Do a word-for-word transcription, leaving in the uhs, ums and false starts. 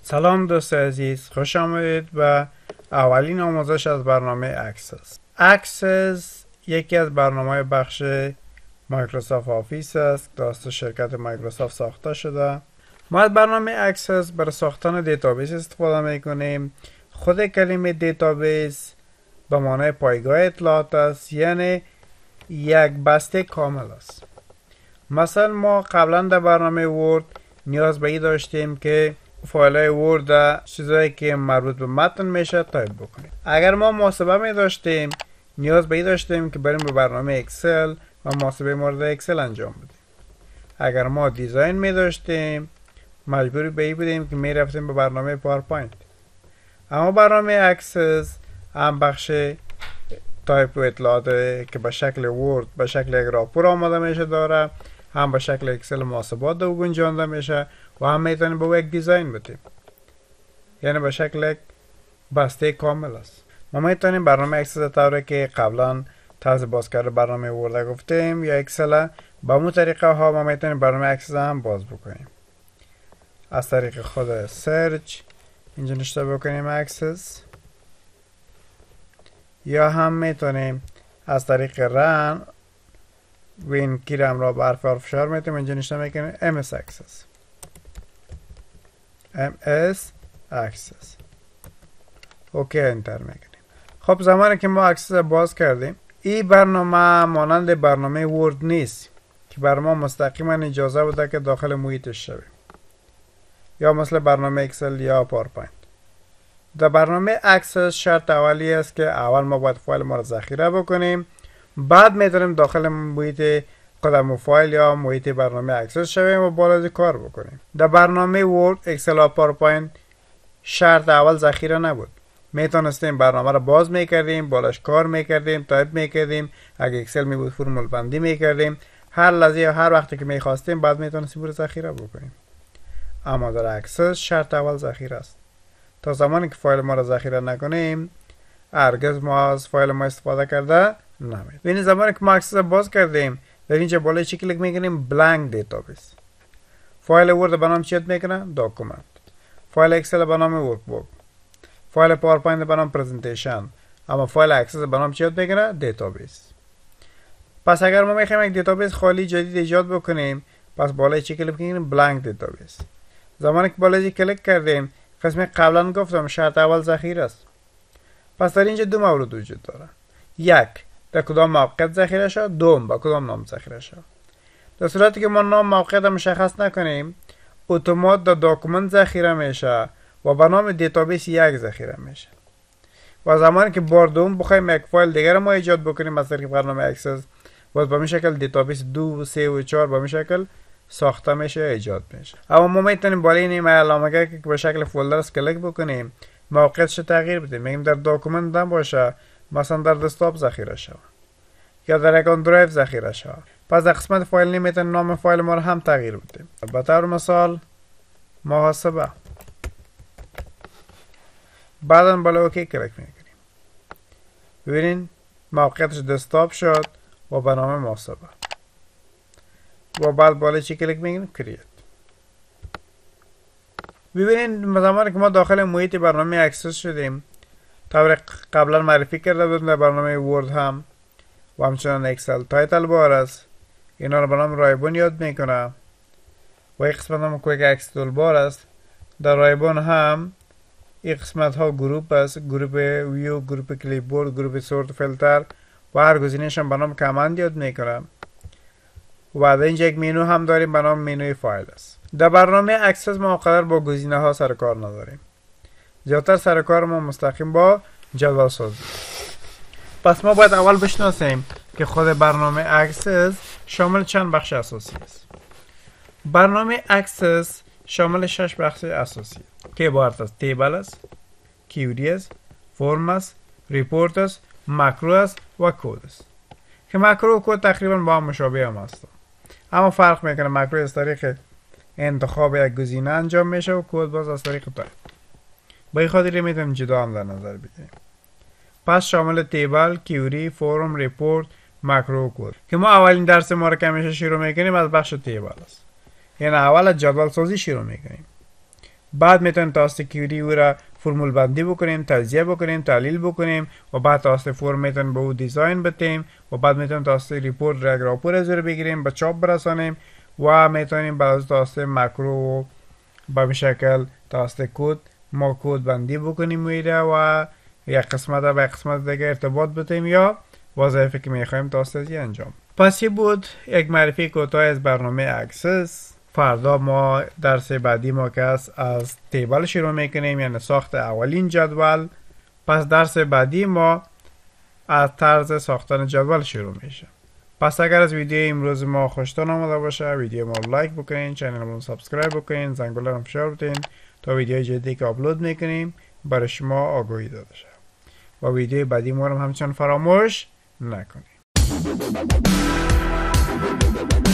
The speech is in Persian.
سلام دوست عزیز، خوش آمدید به اولین آموزش از برنامه اکسس. اکسس یکی از برنامه بخش مایکروسافت آفیس است. توسط شرکت مایکروسافت ساخته شده. ما از برنامه اکسس برای ساختن دیتابیس استفاده میکنیم. خود کلمه دیتابیس به معنای پایگاه اطلاعات است، یعنی یک بسته کامل است. مثلا ما قبلا در برنامه ورد نیاز به این داشتیم که فایل های ورد چیزایی که مربوط به متن میشه تایپ بکنیم. اگر ما محاسبه می داشتیم نیاز به این داشتیم که بریم به برنامه اکسل و محاسبه مورد اکسل انجام بدیم. اگر ما دیزاین می داشتیم مجبوری به این بودیم که می رفتیم به برنامه پاورپوینت. اما برنامه اکسس هم بخش تایپ و اطلاعات که به شکل ورد به شکل یک راپور آماده میشه داره، هم به شکل اکسل محاسبات دو گنجانده میشه و هم میتونیم به یک دیزاین بدیم، یعنی به شکل یک بسته کامل است. ما میتونیم برنامه اکسس طوری که قبلا طرز باز کرده برنامه ورد گفتیم یا اکسل با مو طریقه ها ما میتونیم برنامه اکسس هم باز بکنیم. از طریق خود سرچ اینجا نشته بکنیم اکسس، یا هم میتونیم از طریق رن و این کیرم را برف و فشار میتونیم اینجا نشته میکنیم ام اس اکسس ام اس اکسس. اوکی انتر میکنیم. خب زمانی که ما اکسس باز کردیم این برنامه مانند برنامه ورد نیست که بر ما مستقیما اجازه بده که داخل محیطش شویم، یا مثل برنامه اکسل یا پاورپوینت. در برنامه اکسس شرط اولی است که اول ما باید فایل ما را ذخیره بکنیم، بعد میتونیم داخل محیط خودمون فایل یا محیط برنامه اکسس شویم و بالا کار بکنیم. در برنامه ورد، اکسل و پاورپوینت شرط اول ذخیره نبود. میتونستیم برنامه را باز میکردیم، بالاش کار میکردیم، تایپ میکردیم، اگه اکسل می بود فرمول بندی میکردیم، هر لحظه هر وقتی که میخواستیم بعد میتونستیم رو ذخیره بکنیم. اما در اکسس شرط اول ذخیره است. تا زمانی که فایل ما را ذخیره نکنیم هرگز ما از فایل ما استفاده کرده نمید. ببینید زمانی که ما اکسس باز کردیم در اینجا بالای چی کلیک میکنیم؟ بلانک دیتابیس. فایل ورد به نام چی میکنه؟ داکومنت. فایل اکسل به نام ورک بوک. فایل پاورپوینت به نام پرزنتیشن. اما فایل اکسس به نام چی میکنه؟ دیتابیس. پس اگر ما میخوایم یک دیتابیس خالی جدید ایجاد بکنیم پس بالای چی کلیک میکنیم؟ بلانک دیتابیس. زمانی که بالای کلیک کردیم قسم قبلا گفتم شرط اول ذخیره است. پس در اینجا دو مورد وجود داره. یک، در کدام موقعیت ذخیره شد، دوم با کدام نام ذخیره شد. در صورتی که ما نام موقعیت مشخص نکنیم اتومات در داکومنت ذخیره میشه و به نام دیتابیس یک ذخیره میشه. و زمانی که بار دوم بخوایم یک فایل دیگر ما ایجاد بکنیم از طریق برنامه اکسس باز به این شکل دیتابیس دو و سه و چهار به این شکل ساخته میشه، ایجاد میشه. اما ما میتونیم بالای این علامه که به شکل فولدر است کلیک بکنیم موقعیتش تغییر بدیم. میگیم در داکومنت هم باشه، مثلا در دسکتاپ ذخیره شود یا در یک درایو ذخیره شود. پس در قسمت فایل نیم میتونیم نام فایل ما رو هم تغییر بدیم. به طور مثال محاسبه. بعدا بالا اوکی کلیک میکنیم. ببینین موقعیتش دسکتاپ شد و به نام محاسبه. و بعد بالا چی کلیک میکنیم؟ کریت. ببینید زمانی که ما داخل محیط برنامه اکسس شدیم طور قبلا معرفی کرده بودیم در برنامه ورد هم و همچنان اکسل تایتل بار است. اینا رو به نام رایبون یاد میکنه و این قسمت هم کویک اکس تول بار است. در رایبون هم این قسمت ها گروپ است، گروپ ویو، گروپ کلیپ بورد، گروپ سورت فیلتر و هر گزینه‌اش هم به نام کامند یاد میکنه. و بعد اینجا یک مینو هم داریم به نام مینوی فایل است. در برنامه اکسس ما قدر با گزینه ها سر کار نداریم. زیادتر سر کار ما مستقیم با جدول سازی. پس ما باید اول بشناسیم که خود برنامه اکسس شامل چند بخش اساسی است. برنامه اکسس شامل شش بخش اساسی است که عبارت از تیبل است، کیوری است، فرم است، ریپورت است، ماکرو است و کد است. که ماکرو و کد تقریبا با هم مشابه هم هستند. اما فرق میکنه. ماکرو از طریق انتخاب یک گزینه انجام میشه و کد باز از طریق تایپ. به این خاطر میتونیم جدا هم در نظر بگیریم. پس شامل تیبل، کیوری، فرم، ریپورت، ماکرو و کد. که ما اولین درس ما رو که همیشه شروع میکنیم از بخش تیبل است. یعنی اول از جدول سازی شروع میکنیم. بعد میتونیم توسط کیوری او را فرمول بندی بکنیم، تجزیه بکنیم، تحلیل بکنیم و بعد توسط فرم میتونیم به او دیزاین بدیم و بعد میتونیم توسط ریپورت را یک راپور از رو بگیریم، به چاپ برسانیم و میتونیم بعد توسط ماکرو و به شکل توسط کد ما کد بندی بکنیم میره و یک قسمت به قسمت دیگه ارتباط بدیم یا وظایفی که میخوایم توسط انجام. پس این بود یک معرفی کوتاه از برنامه اکسس. فردا ما درس بعدی ما که از تیبل شروع میکنیم، یعنی ساخت اولین جدول. پس درس بعدی ما از طرز ساختن جدول شروع میشه. پس اگر از ویدیو امروز ما خوشتون آمده باشه، ویدیو ما لایک بکنین، چنل ما سابسکرایب بکنین، زنگوله رو فشار بدین تا ویدیو جدیدی که آپلود میکنیم برای شما آگاهی داده شه. و ویدیو بعدی ما رو همچنان فراموش نکنید.